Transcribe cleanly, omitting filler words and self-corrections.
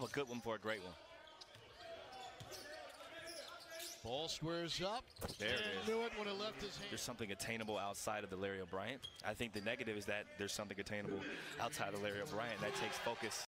of a good one for a great one. Ball squares up. There it and is. Knew it when it left his hand. There's something attainable outside of the Larry O'Brien. I think the negative is that there's something attainable outside of Larry O'Brien that takes focus.